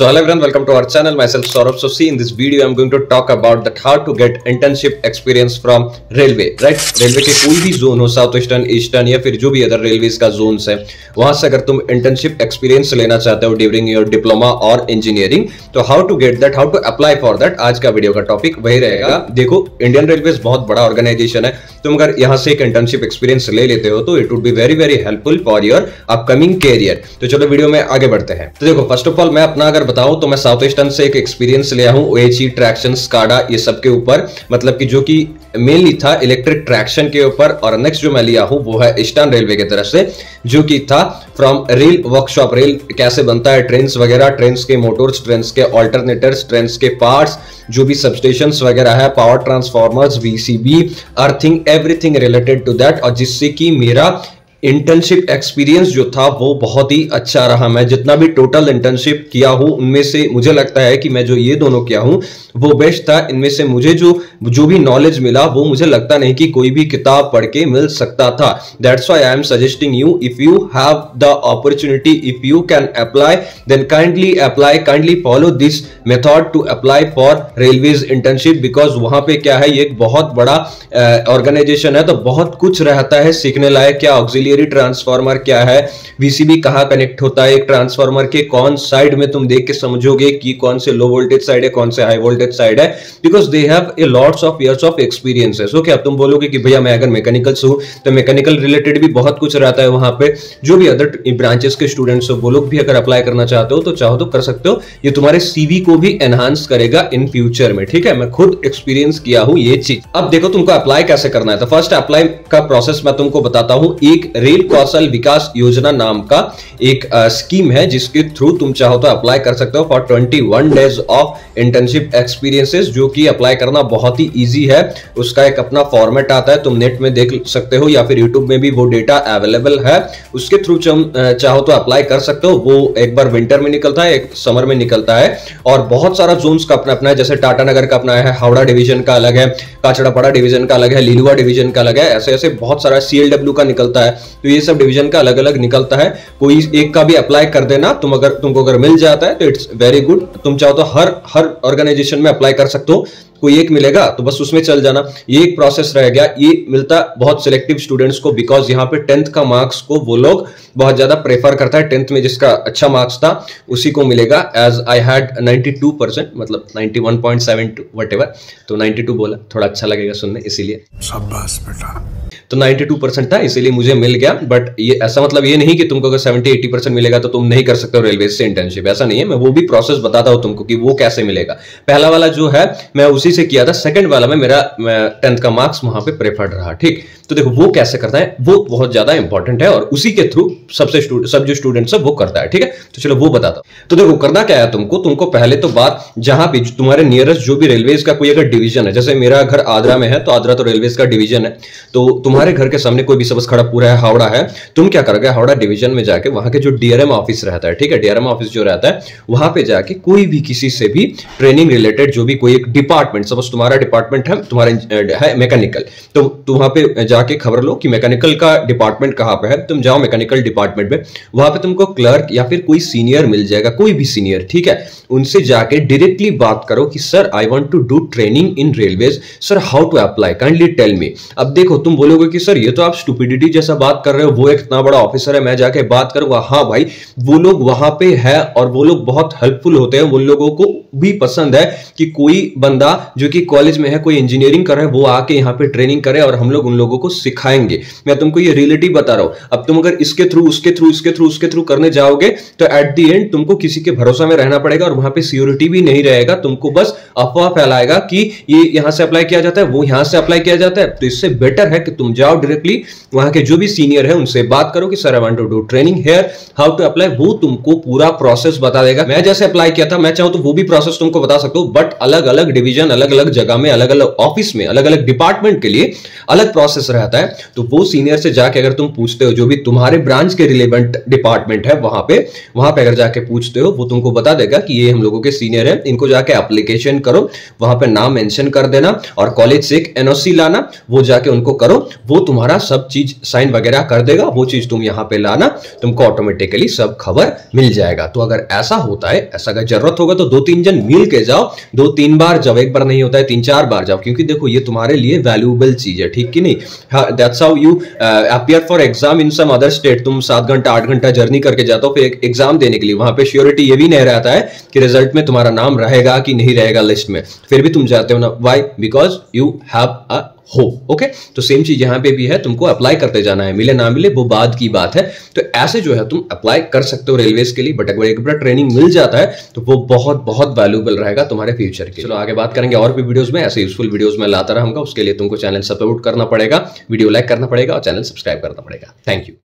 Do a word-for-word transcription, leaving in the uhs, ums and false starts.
So hello everyone, welcome to our channel. Myself Saurabh. So see, in this video I'm going to talk about that how to get internship experience from railway, right? Railway के कोई भी zone हो, south eastern, eastern या फिर जो भी other railways का Jones है, वहां से अगर तुम इंटर्नशिप एक्सपीरियंस लेना चाहते हो ड्यूरिंग योर डिप्लोमा और इंजीनियरिंग, तो how to get that, how to apply for that, आज का वीडियो का टॉपिक वही रहेगा। देखो, इंडियन रेलवेज बहुत बड़ा ऑर्गेनाइजेशन है, तुम अगर यहाँ से एक इंटर्नशिप एक्सपीरियंस ले लेते हो तो it would be very very helpful for your upcoming career. तो चलो वीडियो में आगे बढ़ते हैं। तो देखो, फर्स्ट ऑफ ऑल मैं अपना अगर बताऊं तो मैं साउथ ईस्टर्न से एक एक्सपीरियंस लिया हूं, ओएचई, ट्रैक्शन, स्काडा, ये सब के ऊपर, मतलब कि जो कि मेनली था इलेक्ट्रिक ट्रैक्शन के ऊपर। और नेक्स्ट जो मैं लिया हूं वो है ईस्टर्न रेलवे की तरफ से, जो कि था फ्रॉम रेल वर्कशॉप, रेल कैसे बनता है, ट्रेन्स वगैरह, ट्रेन्स के मोटर्स, ट्रेन्स के ऑल्टरनेटर्स, ट्रेन्स के पार्ट्स, जो भी सबस्टेशंस वगैरह है, power transformers, VCB, earthing, everything related to that. और जिससे कि मेरा इंटर्नशिप एक्सपीरियंस जो था वो बहुत ही अच्छा रहा। मैं जितना भी टोटल इंटर्नशिप किया हूं उनमें से मुझे लगता है कि मैं जो ये दोनों किया हूं वो बेस्ट था। इनमें से मुझे जो जो भी नॉलेज मिला वो मुझे लगता नहीं कि कोई भी किताब पढ़ के मिल सकता था। That's why I am suggesting you, if you have the opportunity, if you can apply, then kindly apply, kindly follow this method to apply for railways internship. Because वहां पे क्या है, ये एक बहुत बड़ा ऑर्गेनाइजेशन है, तो बहुत कुछ रहता है सीखने लायक। क्या ऑक्सिलियरी ट्रांसफार्मर क्या है, वीसीबी कहां कनेक्ट होता है, एक ट्रांसफार्मर के कौन साइड में तुम देख के समझोगे कि कौन से लो वोल्टेज साइड है, कौन से हाई वोल्टेज साइड है, because they have a lots of years of experiences. Okay, अब तुम बोलोगे कि भैया मैं अगर मैकेनिकल से हूं तो मैकेनिकल रिलेटेड भी बहुत कुछ रहता है वहां पे। जो भी अदर ब्रांचेस के स्टूडेंट्स हो वो लोग भी अगर अप्लाई करना चाहते हो तो चाहो तो कर सकते हो। ये तुम्हारे सीवी को भी एनहांस करेगा इन फ्यूचर में, ठीक है। मैं खुद एक्सपीरियंस किया हूं ये चीज। अब देखो तुमको अप्लाई कैसे करना है, तो फर्स्ट अप्लाई का प्रोसेस मैं तुमको बताता हूं। एक रेल कौशल विकास योजना नाम का एक स्कीम uh, है जिसके थ्रू तुम चाहो तो अप्लाई कर सकते हो for twenty one days of internship experiences, जो कि अप्लाई करना बहुत ही इजी है। उसका एक अपना फॉर्मेट आता है, तुम नेट में देख सकते हो या फिर यूट्यूब में भी वो डेटा अवेलेबल है। उसके थ्रू तुम चाहो तो अप्लाई कर सकते हो। वो एक बार विंटर में निकलता है, एक समर में निकलता है, और बहुत सारा जोन्स का अपना अपना है। जैसे टाटा नगर का अपना है, हावड़ा डिवीजन का अलग है, काचड़ापाड़ा डिवीजन का अलग है, लीलुआ डिवीजन का अलग है, ऐसे ऐसे बहुत सारा सीएलडब्ल्यू का निकलता है। तो ये सब डिवीजन का अलग अलग निकलता है। कोई एक का भी अप्लाई कर देना तुम, अगर तुमको अगर मिल जाता है तो इट्स वेरी गुड। तुम चाहो तो हर हर ऑर्गेनाइजेशन में अप्लाई कर सकते हो, कोई एक मिलेगा तो बस उसमें चल जाना। ये एक प्रोसेस रह गया। ये मिलता बहुत सिलेक्टिव स्टूडेंट्स को, बिकॉज यहाँ पे टेंथ का मार्क्स को वो लोग बहुत ज्यादा प्रेफर करता है। टेंथ में जिसका अच्छा मार्क्स था उसी को मिलेगा। As I had ninety two percent, मतलब ninety one point seven two whatever, तो नाइंटी टू बोला, थोड़ा अच्छा लगेगा सुनने, इसीलिए शाबाश बेटा। तो नाइंटी टू परसेंट था इसीलिए मुझे मिल गया। बट ये ऐसा मतलब ये नहीं कि तुमको अगर सेवेंटी एटी परसेंट मिलेगा तो तुम नहीं कर सकते हो रेलवे से इंटर्नशिप, ऐसा नहीं है। मैं वो भी प्रोसेस बताता हूं तुमको कि वो कैसे मिलेगा। पहला वाला जो है मैं उसी से किया था, सेकंड वाला में मेरा टेंथ का मार्क्स वहां पे प्रेफर्ड रहा, ठीक। तो देखो वो कैसे करता है, वो बहुत ज्यादा इंपॉर्टेंट है और उसी के थ्रू सबसे सब जो स्टूडेंट्स है वो करता है, ठीक है। तो चलो वो बताता हूं। तो देखो करना क्या है तुमको, तुमको पहले तो बात, जहां भी तुम्हारे नियरेस्ट जो भी रेलवेज का कोई अगर डिवीजन है, जैसे मेरा घर आगरा में है तो आगरा तो रेलवेज का डिवीजन है, तो तुम्हारे घर के सामने कोई भी सपोज खड़गपुर है, हावड़ा है, तुम क्या करोगे, हावड़ा डिवीजन में जाके वहां के जो डीआरएम ऑफिस रहता है, ठीक है, डीआरएम ऑफिस जो रहता है वहां पे जाके कोई भी किसी से भी ट्रेनिंग रिलेटेड जो भी कोई एक डिपार्टमेंट, सपोज तुम्हारा डिपार्टमेंट है, तुम्हारा है मैकेनिकल, तो तुम वहां पे जाके खबर लो कि मैकेनिकल का डिपार्टमेंट कहां पे है। तुम जाओ मैकेनिकल डिपार्टमेंट में, वहां पे तुमको क्लर्क या फिर कोई सीनियर मिल जाएगा, कोई भी सीनियर, ठीक है। उनसे जाके डायरेक्टली बात करो कि sir I want to do training in railways, sir how to apply, kindly tell me. अब देखो तुम बोलोगे कि सर ये तो आप स्टूपिडिटी जैसा बात कर रहे हो, वो एक इतना बड़ा ऑफिसर है, मैं जाके बात करूंगा। हाँ भाई, वो लोग वहां पे है और वो लोग बहुत हेल्पफुल होते हैं। उन लोगों को भी पसंद है कि कोई बंदा जो कि कॉलेज में है, कोई इंजीनियरिंग कर रहा है, वो आके यहाँ पे ट्रेनिंग करे और हम लोग उन लोगों को सिखाएंगे। मैं तुमको ये रिलेटिव बता रहा हूं। अब तुम अगर इसके थ्रू उसके थ्रू इसके थ्रू उसके थ्रू करने जाओगे तो एट द एंड तुमको किसी के भरोसा में रहना पड़ेगा और वहां पे सिक्योरिटी भी नहीं रहेगा। तुमको बस अफवाह फैलाएगा कि ये यहां से अप्लाई किया जाता है, वो यहां से अप्लाई किया जाता है। तो इससे बेटर है कि तुम जाओ डायरेक्टली वहां के जो भी सीनियर है उनसे बात करो कि sir I want to do training here, how to apply. वो तुमको पूरा प्रोसेस बता देगा। मैं जैसे अप्लाई किया था, मैं चाहूं तो वो भी प्रोसेस तुमको बता सकता हूं, बट अलग अलग डिवीजन अलग अलग जगह में, अलग अलग ऑफिस में, अलग अलग डिपार्टमेंट के लिए अलग प्रोसेस रहता है। तो वो सीनियर से जाके अगर तुम पूछते हो, जो भी तुम्हारे ब्रांच के रिलेवेंट डिपार्टमेंट है वहां पे वहां पे अगर जाके पूछते हो, वो तुमको बता देगा कि ये हम लोगों के सीनियर है, इनको जाके एप्लीकेशन करो, वहां पे नाम मेंशन कर देना और कॉलेज से एक एनओसी लाना, वो जाके उनको करो, वो तुम्हारा सब चीज साइन वगैरह कर देगा, वो चीज तुम यहां पे लाना, तुमको ऑटोमेटिकली सब खबर मिल जाएगा। तो अगर ऐसा होता है, ऐसा अगर जरूरत होगा तो दो तीन जन मिल के जाओ, दो तीन बार जाओ, एक बार नहीं होता है, तीन चार बार जाओ, क्योंकि देखो ये तुम्हारे लिए वैल्यूएबल चीज है, ठीक कि नहीं। That's how you appear for exam in some other state. तुम सात घंटा आठ घंटा जर्नी करके जाते हो फिर एग्जाम देने के लिए, वहां पे श्योरिटी ये भी नहीं रहता है कि रिजल्ट में तुम्हारा नाम रहेगा कि नहीं रहेगा लिस्ट में, फिर भी तुम जाते हो ना। Why? Because you have a hope. Okay, तो सेम चीज यहां पे भी है, तुमको अप्लाई करते जाना है, मिले ना मिले वो बाद की बात है। तो ऐसे जो है तुम अप्लाई कर सकते हो रेलवेज के लिए, बट अगर एक बार ट्रेनिंग मिल जाता है तो वो बहुत बहुत वैल्यूएबल रहेगा तुम्हारे फ्यूचर के। चलो आगे बात करेंगे और भी वीडियोस में, ऐसे यूजफुल वीडियोस में लाता रहूंगा। उसके लिए तुमको चैनल सपोर्ट करना पड़ेगा, वीडियो लाइक करना पड़ेगा और चैनल सब्सक्राइब करना पड़ेगा। Thank you.